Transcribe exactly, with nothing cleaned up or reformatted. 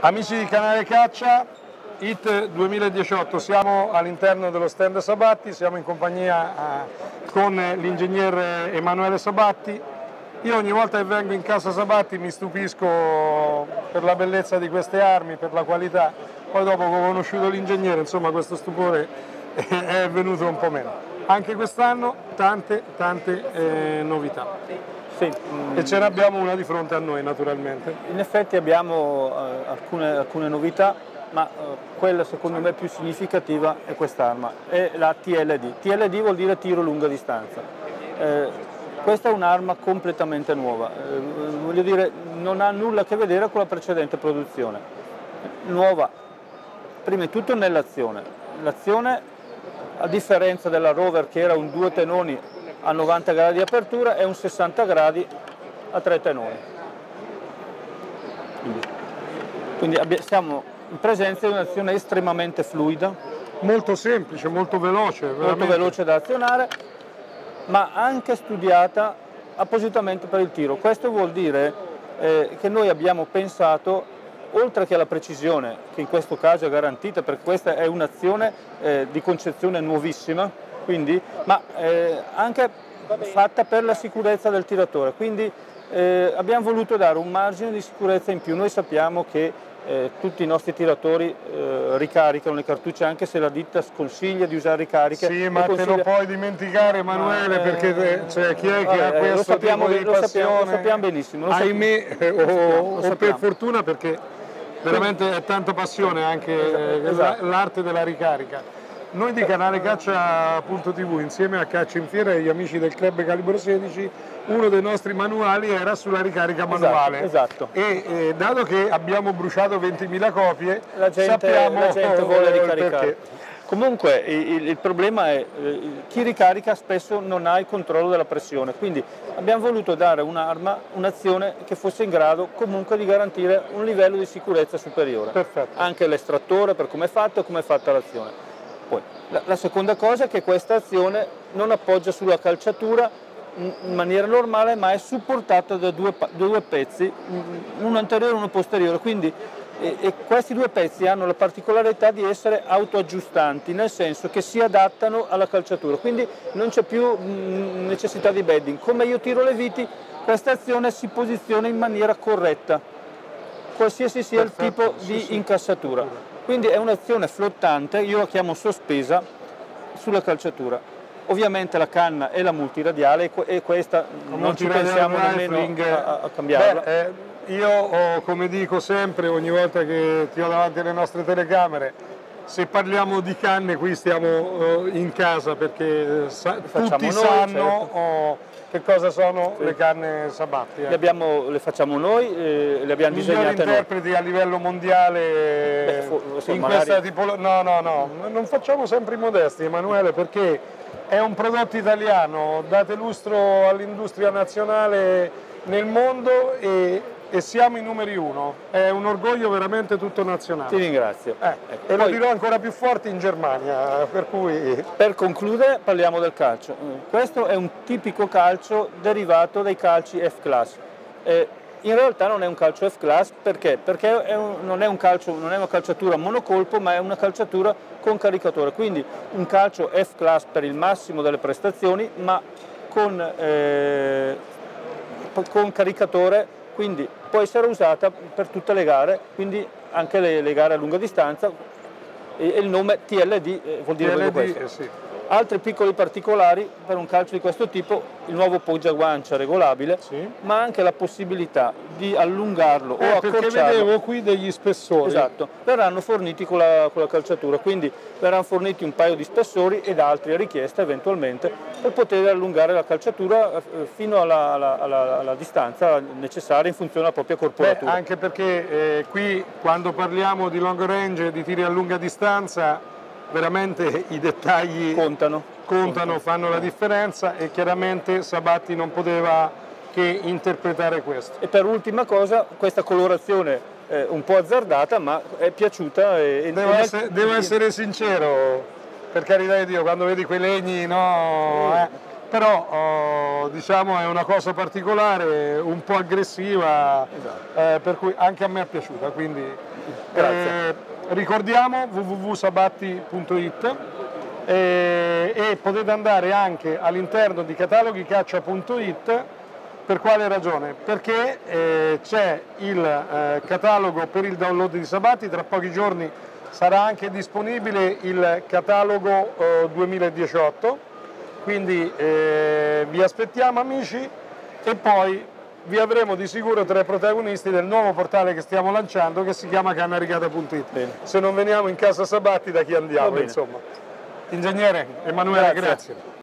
Amici di Canale Caccia, I T duemiladiciotto, siamo all'interno dello stand Sabatti, siamo in compagnia eh, con l'ingegner Emanuele Sabatti. Io ogni volta che vengo in casa Sabatti mi stupisco per la bellezza di queste armi, per la qualità, poi dopo che ho conosciuto l'ingegnere, insomma questo stupore è venuto un po' meno. Anche quest'anno tante, tante eh, novità. Sì. E ce ne abbiamo una di fronte a noi naturalmente. In effetti abbiamo eh, alcune, alcune novità, ma eh, quella secondo me più significativa è quest'arma, è la T L D. T L D vuol dire tiro lunga distanza. Eh, questa è un'arma completamente nuova, eh, voglio dire, non ha nulla a che vedere con la precedente produzione. Nuova, prima di tutto nell'azione. L'azione, a differenza della Rover che era un due tenoni a novanta gradi di apertura, è un sessanta gradi a tre tenoni. Quindi siamo in presenza di un'azione estremamente fluida. Molto semplice, molto veloce. Molto veramente. veloce da azionare, ma anche studiata appositamente per il tiro. Questo vuol dire eh, che noi abbiamo pensato, oltre che alla precisione, che in questo caso è garantita, perché questa è un'azione eh, di concezione nuovissima, quindi, ma eh, anche fatta per la sicurezza del tiratore, quindi eh, abbiamo voluto dare un margine di sicurezza in più. Noi sappiamo che eh, tutti i nostri tiratori eh, ricaricano le cartucce, anche se la ditta sconsiglia di usare ricariche. Sì, ma consiglia... te lo puoi dimenticare, Emanuele, ma, eh, perché te, cioè, chi è vabbè, che ha questo lo sappiamo, tipo di lo passione? Sappiamo, lo sappiamo benissimo. Lo ahimè, sappiamo, o, lo sappiamo, lo o per fortuna, perché veramente è tanta passione anche esatto. l'arte della ricarica. Noi di Canale Caccia punto tivù, insieme a Caccia in Fiera e gli amici del Club Calibro sedici, uno dei nostri manuali era sulla ricarica manuale. Esatto, esatto. E eh, dato che abbiamo bruciato ventimila copie, la gente, sappiamo la gente vuole ricaricare. Perché. Comunque il, il problema è eh, chi ricarica spesso non ha il controllo della pressione, quindi abbiamo voluto dare un'arma, un'azione che fosse in grado comunque di garantire un livello di sicurezza superiore. Perfetto. Anche l'estrattore, per come è fatto e come è fatta l'azione. Poi, la, la seconda cosa è che questa azione non appoggia sulla calciatura in maniera normale, ma è supportata da due, due pezzi, uno anteriore e uno posteriore, quindi e, e questi due pezzi hanno la particolarità di essere autoaggiustanti, nel senso che si adattano alla calciatura, quindi non c'è più mh, necessità di bedding. Come io tiro le viti, questa azione si posiziona in maniera corretta, qualsiasi sia Perfetto, il tipo sì, di sì. incassatura. Quindi è un'azione flottante, io la chiamo sospesa, sulla calciatura. Ovviamente la canna è la multiradiale e questa la non ci pensiamo nemmeno a, a cambiarla. Beh, eh, io ho, come dico sempre, ogni volta che ti ho davanti alle nostre telecamere, se parliamo di canne qui stiamo uh, in casa, perché sa, tutti noi, sanno certo. oh, che cosa sono sì. le canne Sabatti. Eh. Le, abbiamo, le facciamo noi, eh, le abbiamo disegnate noi. Interpreti a livello mondiale. Beh, fu, so, in magari... questa tipologia. No, no, no, non facciamo sempre i modesti, Emanuele, perché è un prodotto italiano, date lustro all'industria nazionale nel mondo e, e siamo i numeri uno. È un orgoglio veramente tutto nazionale. Ti ringrazio. Eh, ecco. E Poi, lo dirò ancora più forte in Germania, per cui... Per concludere parliamo del calcio. Questo è un tipico calcio derivato dai calci F-Class. Eh, in realtà non è un calcio F-Class perché? Perché è un, non, è un calcio, non è una calciatura monocolpo, ma è una calciatura con caricatore, quindi un calcio F-Class per il massimo delle prestazioni, ma con, eh, con caricatore, quindi può essere usata per tutte le gare, quindi anche le, le gare a lunga distanza, e, e il nome T L D eh, vuol dire T L D, questo. eh sì. Altri piccoli particolari per un calcio di questo tipo: il nuovo poggiaguancia regolabile, sì. ma anche la possibilità di allungarlo eh, o accorciarlo. Perché vedevo qui degli spessori. Esatto, verranno forniti con la, con la calciatura, quindi verranno forniti un paio di spessori ed altri a richiesta eventualmente per poter allungare la calciatura fino alla, alla, alla, alla distanza necessaria in funzione della propria corporatura. Beh, anche perché eh, qui quando parliamo di long range, di tiri a lunga distanza, veramente i dettagli contano, contano, fanno la differenza, e chiaramente Sabatti non poteva che interpretare questo. E per ultima cosa, questa colorazione eh, un po' azzardata, ma è piaciuta. E, devo, e essere, nel... devo essere sincero, per carità di Dio, quando vedi quei legni, no, eh, però oh, diciamo è una cosa particolare, un po' aggressiva, esatto. eh, per cui anche a me è piaciuta, quindi eh, ricordiamo w w w punto sabatti punto it eh, e potete andare anche all'interno di cataloghi caccia punto it. Per quale ragione? Perché eh, c'è il eh, catalogo per il download di Sabatti, tra pochi giorni sarà anche disponibile il catalogo eh, duemiladiciotto, quindi eh, vi aspettiamo amici e poi vi avremo di sicuro tra i protagonisti del nuovo portale che stiamo lanciando che si chiama canaricata punto it. Se non veniamo in casa Sabatti da chi andiamo, insomma. Ingegnere Emanuele, grazie. grazie.